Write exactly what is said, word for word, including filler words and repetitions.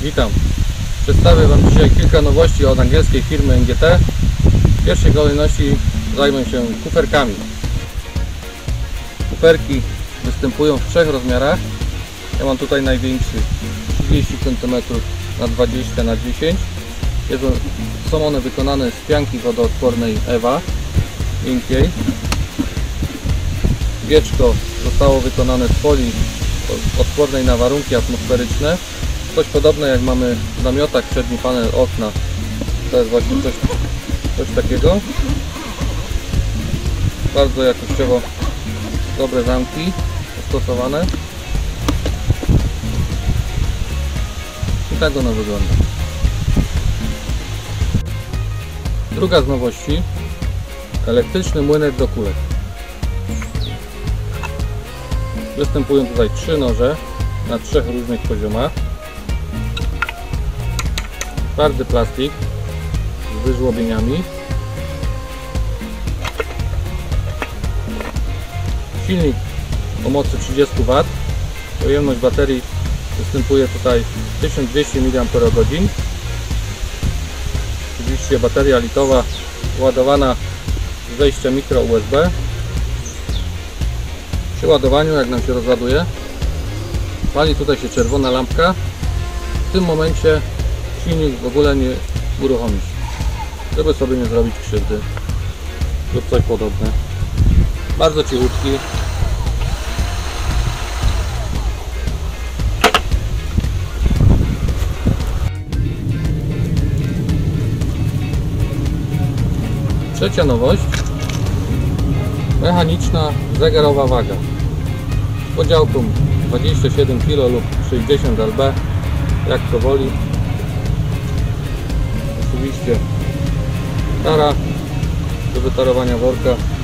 Witam. Przedstawię Wam dzisiaj kilka nowości od angielskiej firmy N G T. W pierwszej kolejności zajmę się kuferkami. Kuferki występują w trzech rozmiarach. Ja mam tutaj największy trzydzieści centymetrów na dwadzieścia na dziesięć. Są one wykonane z pianki wodoodpornej Ewa, miękkiej. Wieczko zostało wykonane z folii odpornej na warunki atmosferyczne. Coś podobne jak mamy w namiotach, przedni panel okna. To jest właśnie coś, coś takiego. Bardzo jakościowo dobre zamki stosowane. I tak ono wygląda. Druga z nowości: elektryczny młynek do kulek. Występują tutaj trzy noże na trzech różnych poziomach. Twardy plastik z wyżłobieniami. Silnik o mocy trzydzieści watów. Pojemność baterii występuje tutaj tysiąc dwieście miliamperogodzin. Oczywiście bateria litowa ładowana z wejścia mikro U S B. Przy ładowaniu, jak nam się rozładuje, pali tutaj się czerwona lampka. W tym momencie silnik w ogóle nie uruchomi się, żeby sobie nie zrobić krzywdy lub coś podobne. Bardzo cichutki. Trzecia nowość: mechaniczna zegarowa waga z podziałką dwadzieścia siedem kilo lub sześćdziesiąt lb, jak to woli. Oczywiście tara do wytarowania worka.